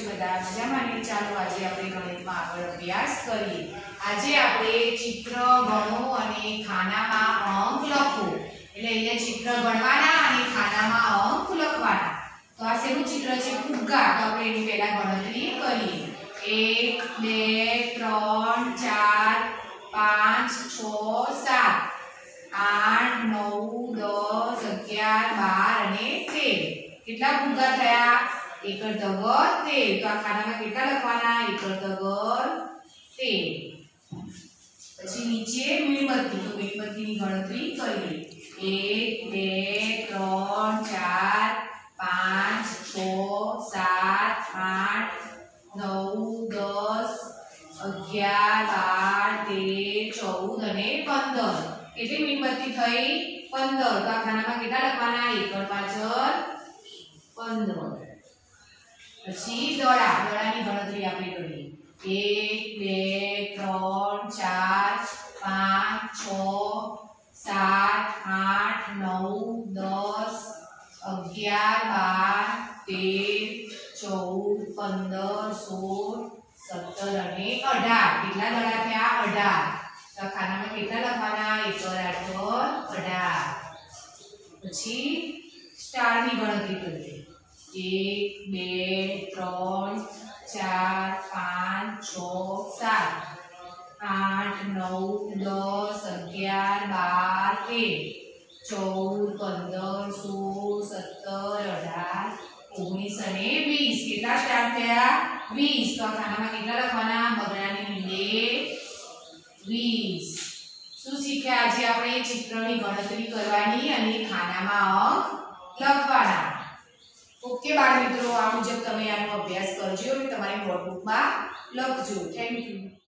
બધા મજામાં ને? ચાલો આજે આપણે ગણિતમાં આગળ અભ્યાસ કરીએ. આજે આપણે ચિત્ર ગણો અને ખાનામાં અંક લખો. એટલે અહીંયા ચિત્ર ગણવાના અને ખાનામાં અંક લખવાના. તો આ શેનું ચિત્ર છે? ફુગ્ગા. તો આપણે એની પહેલા ગણતરી કરીએ. 1 2 3 4 5 6 7 8 9 10 11 12 અને 13. કેટલા ફુગ્ગા થયા? 1 13. તો આ ખાનામાં કેટલા લખવાના? 1 13. પછી નીચે મીણબત્તી. તો મીણબત્તીની ગણતરી કરીએ. 1 2 3 4 5 6 7 8 9 10 11 12 13 14 અને 15. કેટલી મીણબત્તી થઈ? 15. તો આ ખાનામાં કેટલા લખવાના? 1 પાછળ 15. પછી દડાની ગણતરી આપણે કરીએ. 1 2 3 4 5 6 7 8 9 10 11 12 13 14 15 16 17 અને 18. કેટલા દડા થયા? 18. તો ખાનામાં કેટલા લખવાના? 1 8 18. પછી સ્ટારની ગણતરી કરીએ. 1 2 3 4 5 6 7 8 9 10 11 12 13 14 15 16 17 18 19 અને 20. કેટલા સ્ટાર થયા? 20. તો આ ખાનામાં કેટલા લખવાના? બગડાની લીંડે 20. શું શીખ્યા આજે આપણે? ચિત્રની ગણતરી કરવાની અને ખાનામાં અંક લખવાના. ઓકે બાળ મિત્રો, આ મુજબ તમે આનો અભ્યાસ કરજો અને તમારી નોટબુકમાં લખજો. Thank you.